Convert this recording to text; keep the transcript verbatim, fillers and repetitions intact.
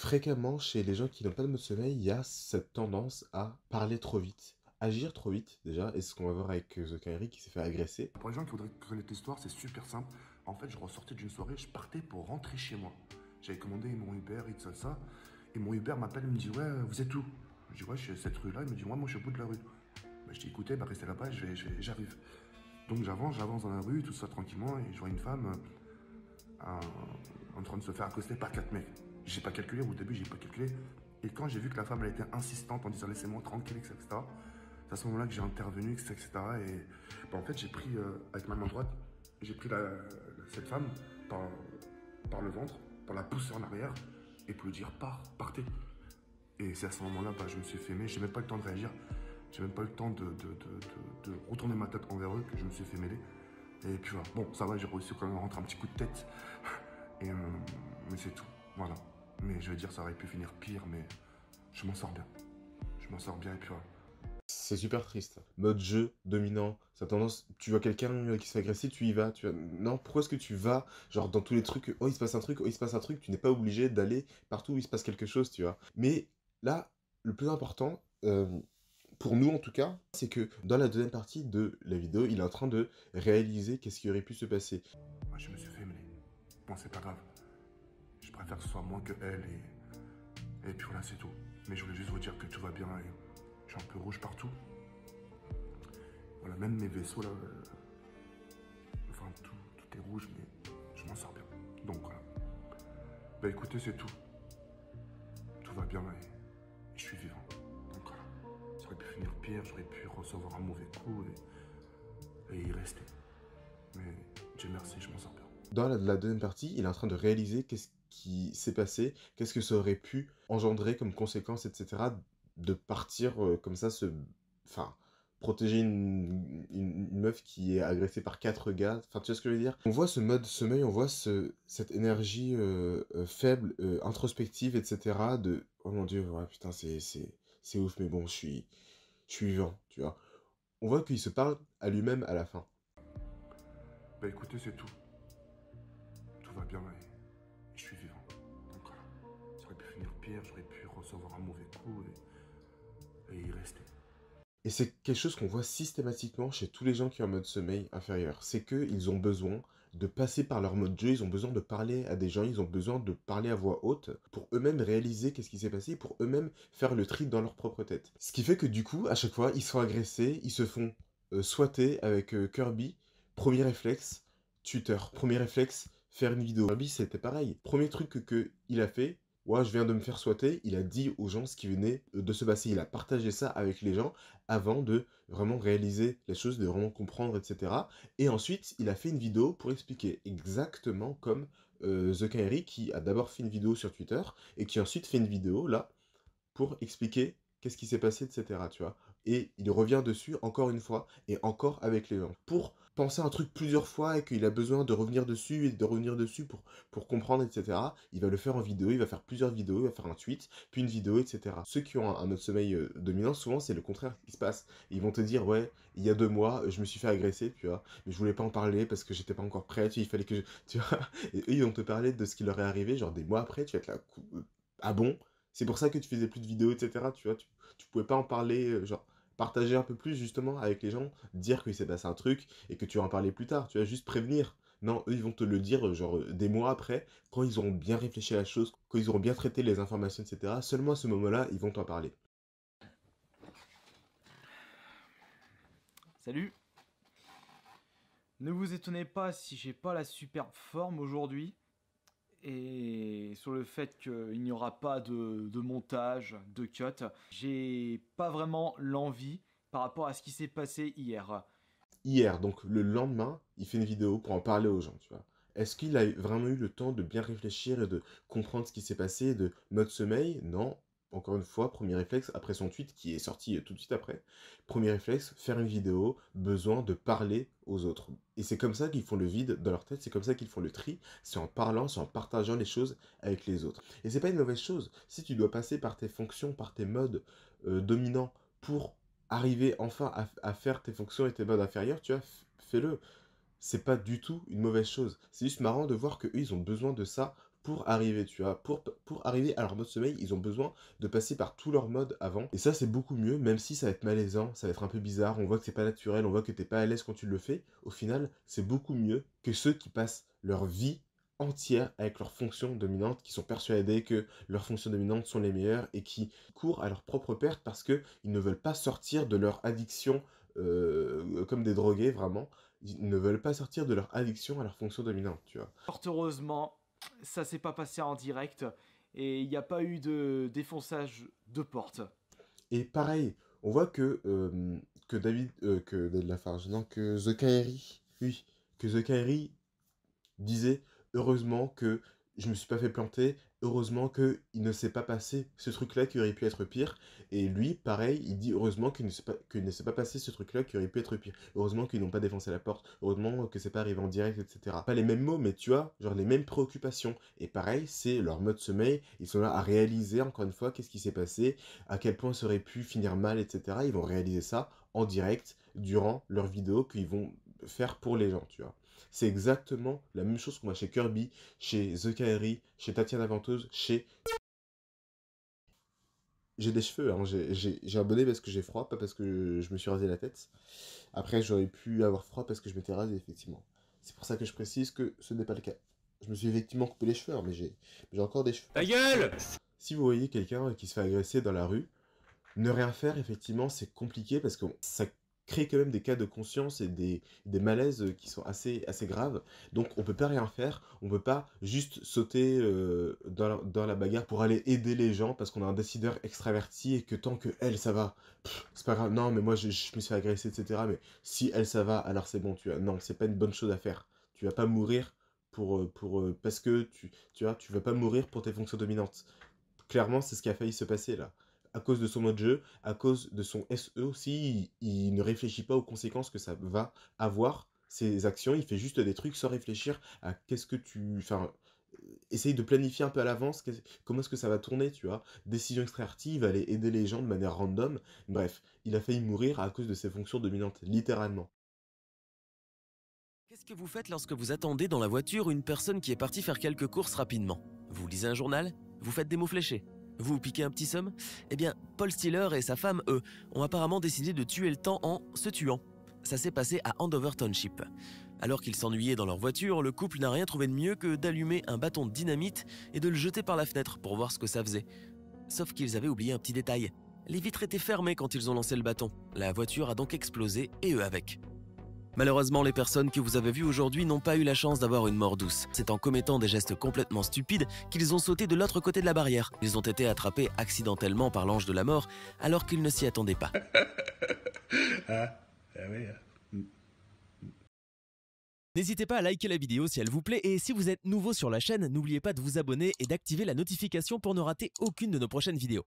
Fréquemment, chez les gens qui n'ont pas de mode sommeil, il y a cette tendance à parler trop vite, agir trop vite déjà, et c'est ce qu'on va voir avec euh, The Kairi qui s'est fait agresser. Pour les gens qui voudraient connaître l'histoire, c'est super simple. En fait, je ressortais d'une soirée, je partais pour rentrer chez moi. J'avais commandé mon Uber et tout ça, ça. Et mon Uber m'appelle, il me dit, ouais, vous êtes où? Je dis, ouais, je suis à cette rue-là. Il me dit, ouais, moi, je suis au bout de la rue. Bah, je dis, écoutez, bah, restez là-bas, je vais- je vais- j'arrive. Donc, j'avance, j'avance dans la rue, tout ça tranquillement, et je vois une femme euh, en, en train de se faire accoster par quatre mecs. J'ai pas calculé, au début, j'ai pas calculé. Et quand j'ai vu que la femme, elle était insistante en disant, laissez-moi tranquille, et cetera, c'est à ce moment-là que j'ai intervenu, et cetera. Et bah, en fait, j'ai pris, euh, avec ma main droite, j'ai pris la, la- cette femme par, par le ventre, pour la pousser en arrière et pour lui dire pars, partez. Et c'est à ce moment-là que bah, je me suis fait aimer. J'ai même pas eu le temps de réagir. J'ai même pas eu le temps de, de, de, de, de retourner ma tête envers eux que je me suis fait mêler. Et puis voilà. Bon, ça va, j'ai réussi quand même à rentrer un petit coup de tête. Et, euh, mais c'est tout. Voilà. Mais je veux dire, ça aurait pu finir pire, mais je m'en sors bien. Je m'en sors bien et puis voilà. C'est super triste. Mode jeu, dominant, ça a tendance, tu vois quelqu'un euh, qui se fait agresser, tu y vas, tu vas... Non, pourquoi est-ce que tu vas, genre dans tous les trucs, oh il se passe un truc, oh il se passe un truc, tu n'es pas obligé d'aller partout où il se passe quelque chose, tu vois. Mais là, le plus important, euh, pour nous en tout cas, c'est que dans la deuxième partie de la vidéo, il est en train de réaliser qu'est-ce qui aurait pu se passer. Moi, je me suis fait mêler. Bon, c'est pas grave. Je préfère que ce soit moi que elle et, et puis voilà, c'est tout. Mais je voulais juste vous dire que tout va bien et je suis un peu rouge partout. Voilà, même mes vaisseaux là, euh, enfin tout, tout est rouge, mais je m'en sors bien. Donc voilà. Bah écoutez, c'est tout. Tout va bien et, et je suis vivant. Donc voilà. Ça aurait pu finir pire, j'aurais pu recevoir un mauvais coup et, et y rester. Mais Dieu merci, je m'en sors bien. Dans la, la deuxième partie, il est en train de réaliser qu'est-ce qui s'est passé, qu'est-ce que ça aurait pu engendrer comme conséquence, et cetera, de partir euh, comme ça, se... enfin, protéger une, une, une meuf qui est agressée par quatre gars, enfin, tu vois ce que je veux dire? On voit ce mode sommeil, on voit ce, cette énergie euh, euh, faible, euh, introspective, et cetera, de, oh mon Dieu, ouais, putain, c'est, c'est, c'est ouf, mais bon, je suis, je suis vivant, tu vois. On voit qu'il se parle à lui-même à la fin. Bah écoutez, c'est tout. Tout va bien et, et je suis vivant. Donc voilà. Ça aurait pu finir pire, j'aurais pu recevoir un mauvais coup et, et y rester. Et c'est quelque chose qu'on voit systématiquement chez tous les gens qui ont un mode sommeil inférieur. C'est qu'ils ont besoin de passer par leur mode jeu, ils ont besoin de parler à des gens, ils ont besoin de parler à voix haute pour eux-mêmes réaliser qu'est-ce qui s'est passé, pour eux-mêmes faire le tri dans leur propre tête. Ce qui fait que du coup, à chaque fois, ils sont agressés, ils se font euh, swatter avec euh, Kirby. Premier réflexe, Twitter. Premier réflexe, faire une vidéo. Kirby, c'était pareil. Premier truc que, que il a fait, ouais, je viens de me faire swatter, il a dit aux gens ce qui venait de se passer, il a partagé ça avec les gens avant de vraiment réaliser les choses, de vraiment comprendre, et cetera. Et ensuite, il a fait une vidéo pour expliquer exactement comme euh, The Kairi qui a d'abord fait une vidéo sur Twitter et qui ensuite fait une vidéo là pour expliquer qu'est-ce qui s'est passé, et cetera. Tu vois. Et il revient dessus encore une fois et encore avec les gens. Pour penser un truc plusieurs fois et qu'il a besoin de revenir dessus et de revenir dessus pour, pour comprendre, et cetera. Il va le faire en vidéo, il va faire plusieurs vidéos, il va faire un tweet, puis une vidéo, et cetera. Ceux qui ont un, un mode sommeil euh, dominant, souvent c'est le contraire qui se passe. Ils vont te dire, ouais, il y a deux mois, je me suis fait agresser, tu vois, mais je voulais pas en parler parce que j'étais pas encore prêt, tu vois, il fallait que je... Tu vois, et eux, ils vont te parler de ce qui leur est arrivé, genre des mois après, tu vas être là, ah bon? C'est pour ça que tu faisais plus de vidéos, et cetera. Tu vois, tu, tu pouvais pas en parler, euh, genre, partager un peu plus justement avec les gens, dire qu'il s'est passé un truc et que tu vas en parler plus tard. Tu vas juste prévenir. Non, eux, ils vont te le dire, euh, genre, euh, des mois après, quand ils auront bien réfléchi à la chose, quand ils auront bien traité les informations, et cetera. Seulement à ce moment-là, ils vont t'en parler. Salut. Ne vous étonnez pas si j'ai pas la superbe forme aujourd'hui. Et sur le fait qu'il n'y aura pas de, de montage, de cut. J'ai pas vraiment l'envie par rapport à ce qui s'est passé hier. Hier, donc le lendemain, il fait une vidéo pour en parler aux gens, tu vois. Est-ce qu'il a vraiment eu le temps de bien réfléchir et de comprendre ce qui s'est passé, de mode sommeil? Non. Encore une fois, premier réflexe, après son tweet qui est sorti tout de suite après, premier réflexe, faire une vidéo, besoin de parler aux autres. Et c'est comme ça qu'ils font le vide dans leur tête, c'est comme ça qu'ils font le tri, c'est en parlant, c'est en partageant les choses avec les autres. Et c'est pas une mauvaise chose. Si tu dois passer par tes fonctions, par tes modes euh, dominants pour arriver enfin à, à faire tes fonctions et tes modes inférieurs, tu vois, fais-le. C'est pas du tout une mauvaise chose. C'est juste marrant de voir que eux, ils ont besoin de ça pour arriver, tu vois. Pour, pour arriver à leur mode sommeil, ils ont besoin de passer par tous leurs modes avant. Et ça, c'est beaucoup mieux, même si ça va être malaisant, ça va être un peu bizarre, on voit que c'est pas naturel, on voit que t'es pas à l'aise quand tu le fais. Au final, c'est beaucoup mieux que ceux qui passent leur vie entière avec leurs fonctions dominantes, qui sont persuadés que leurs fonctions dominantes sont les meilleures et qui courent à leur propre perte parce qu'ils ne veulent pas sortir de leur addiction euh, comme des drogués, vraiment. Ils ne veulent pas sortir de leur addiction à leur fonction dominante, tu vois. Fort heureusement, ça s'est pas passé en direct et il n'y a pas eu de défonçage de porte. Et pareil, on voit que, euh, que David, euh, que David Lafarge, non, que The Kairi, oui, que The Kairi disait heureusement que je me suis pas fait planter, heureusement que il ne s'est pas passé ce truc-là qui aurait pu être pire. Et lui, pareil, il dit heureusement qu'il ne s'est pas, qu'il ne s'est pas passé ce truc-là qui aurait pu être pire. Heureusement qu'ils n'ont pas défoncé la porte, heureusement que c'est pas arrivé en direct, et cetera. Pas les mêmes mots, mais tu vois, genre les mêmes préoccupations. Et pareil, c'est leur mode sommeil, ils sont là à réaliser encore une fois qu'est-ce qui s'est passé, à quel point ça aurait pu finir mal, et cetera. Ils vont réaliser ça en direct durant leur vidéo qu'ils vont faire pour les gens, tu vois. C'est exactement la même chose qu'on voit chez Kirby, chez The Kairi, chez Tatiana Venteuse, chez... J'ai des cheveux, hein. J'ai un bonnet parce que j'ai froid, pas parce que je me suis rasé la tête. Après, j'aurais pu avoir froid parce que je m'étais rasé, effectivement. C'est pour ça que je précise que ce n'est pas le cas. Je me suis effectivement coupé les cheveux, hein, mais j'ai encore des cheveux. Ta gueule! Si vous voyez quelqu'un qui se fait agresser dans la rue, ne rien faire, effectivement, c'est compliqué parce que ça crée quand même des cas de conscience et des, des malaises qui sont assez, assez graves. Donc on peut pas rien faire, on peut pas juste sauter euh, dans, la, dans la bagarre pour aller aider les gens parce qu'on a un décideur extraverti et que tant que elle ça va, c'est pas grave, non mais moi je, je me suis fait agresser, et cetera. Mais si elle ça va, alors c'est bon, tu vois. Non, c'est pas une bonne chose à faire. Tu vas pas mourir pour, pour, parce que tu, tu vois, tu vas pas mourir pour tes fonctions dominantes. Clairement, c'est ce qui a failli se passer là. À cause de son mode jeu, à cause de son S E aussi, il, il ne réfléchit pas aux conséquences que ça va avoir, ses actions, il fait juste des trucs sans réfléchir à qu'est-ce que tu... Enfin, essaye de planifier un peu à l'avance comment est-ce que ça va tourner, tu vois. Décision extractive, aller aider les gens de manière random. Bref, il a failli mourir à cause de ses fonctions dominantes, littéralement. Qu'est-ce que vous faites lorsque vous attendez dans la voiture une personne qui est partie faire quelques courses rapidement? Vous lisez un journal? Vous faites des mots fléchés? Vous piquez un petit somme? Eh bien, Paul Stiller et sa femme, eux, ont apparemment décidé de tuer le temps en se tuant. Ça s'est passé à Andover Township. Alors qu'ils s'ennuyaient dans leur voiture, le couple n'a rien trouvé de mieux que d'allumer un bâton de dynamite et de le jeter par la fenêtre pour voir ce que ça faisait. Sauf qu'ils avaient oublié un petit détail. Les vitres étaient fermées quand ils ont lancé le bâton. La voiture a donc explosé et eux avec. Malheureusement, les personnes que vous avez vues aujourd'hui n'ont pas eu la chance d'avoir une mort douce. C'est en commettant des gestes complètement stupides qu'ils ont sauté de l'autre côté de la barrière. Ils ont été attrapés accidentellement par l'ange de la mort alors qu'ils ne s'y attendaient pas. Ah, ah oui. N'hésitez pas à liker la vidéo si elle vous plaît et si vous êtes nouveau sur la chaîne, n'oubliez pas de vous abonner et d'activer la notification pour ne rater aucune de nos prochaines vidéos.